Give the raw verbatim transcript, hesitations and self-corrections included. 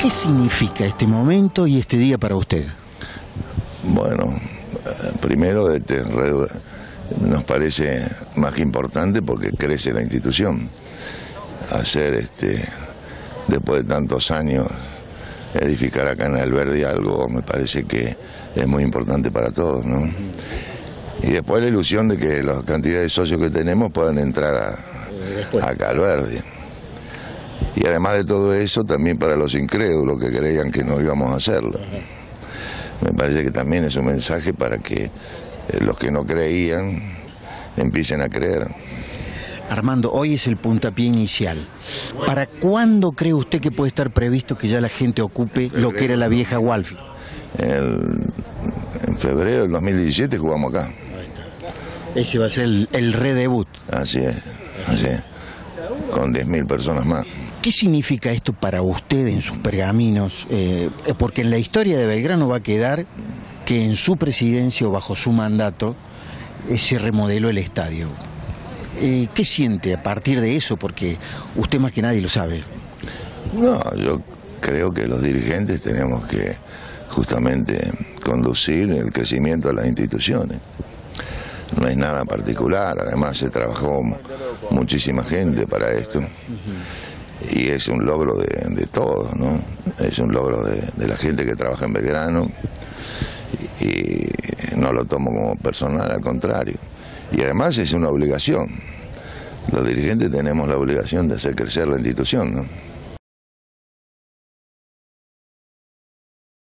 ¿Qué significa este momento y este día para usted? Bueno, primero este, nos parece más que importante porque crece la institución. Hacer, este, después de tantos años, edificar acá en Alberdi algo me parece que es muy importante para todos, ¿no? Y después la ilusión de que la cantidad de socios que tenemos puedan entrar a, acá a Alberdi. Y además de todo eso, también para los incrédulos que creían que no íbamos a hacerlo. Me parece que también es un mensaje para que eh, los que no creían empiecen a creer. Armando, hoy es el puntapié inicial. ¿Para cuándo cree usted que puede estar previsto que ya la gente ocupe lo que era la vieja Walfi? El, en febrero del dos mil diecisiete jugamos acá. Ese va a ser el, el redebut. Así es, así es, con diez mil personas más. ¿Qué significa esto para usted en sus pergaminos? Eh, porque en la historia de Belgrano va a quedar que en su presidencia o bajo su mandato eh, se remodeló el estadio. Eh, ¿Qué siente a partir de eso? Porque usted más que nadie lo sabe. No, yo creo que los dirigentes tenemos que justamente conducir el crecimiento de las instituciones. No hay nada particular, además se trabajó muchísima gente para esto. Y es un logro de, de todos, ¿no? Es un logro de, de la gente que trabaja en Belgrano y, y no lo tomo como personal, al contrario. Y además es una obligación. Los dirigentes tenemos la obligación de hacer crecer la institución, ¿no?